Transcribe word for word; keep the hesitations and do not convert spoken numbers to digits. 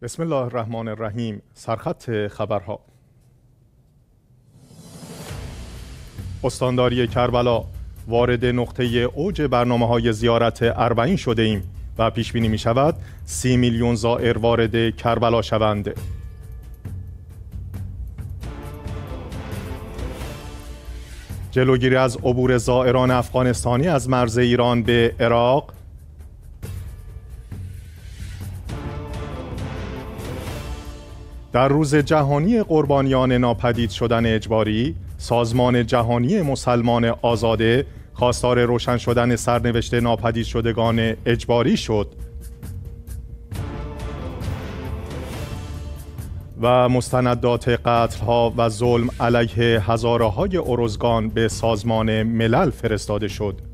بسم الله الرحمن الرحیم. سرخط خبرها. استانداری کربلا: وارد نقطه اوج برنامه‌های زیارت اربعین شده ایم و پیش بینی می شود سی میلیون زائر وارد کربلا شوند. جلوگیری از عبور زائران افغانستانی از مرز ایران به عراق. در روز جهانی قربانیان ناپدید شدن اجباری، سازمان جهانی مسلمان آزاده خواستار روشن شدن سرنوشت ناپدید شدگان اجباری شد و مستندات قتل‌ها و ظلم علیه هزاره‌های ارزگان به سازمان ملل فرستاده شد.